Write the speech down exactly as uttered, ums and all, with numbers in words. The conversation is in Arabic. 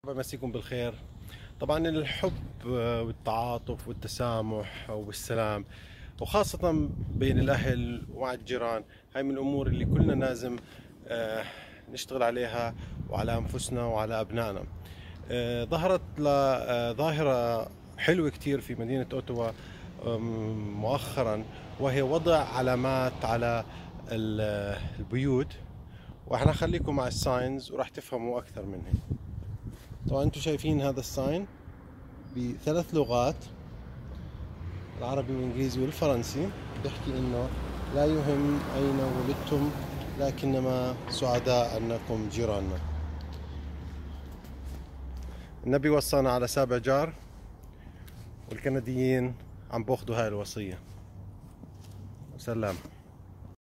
مسيكم بالخير. طبعا الحب والتعاطف والتسامح والسلام، وخاصة بين الأهل ومع الجيران، هاي من الأمور اللي كلنا لازم آه، نشتغل عليها وعلى أنفسنا وعلى أبنائنا. آه، ظهرت آه، ظاهرة حلوة كتير في مدينة أوتوا مؤخرا، وهي وضع علامات على البيوت. واحنا خليكم مع الساينز وراح تفهموا أكثر منها. طبعا انتم شايفين هذا الساين بثلاث لغات، العربي والانجليزي والفرنسي، بيحكي انه لا يهم اين ولدتم لكنما سعداء انكم جيراننا. النبي وصانا على سابع جار، والكنديين عم باخذوا هاي الوصية. سلام.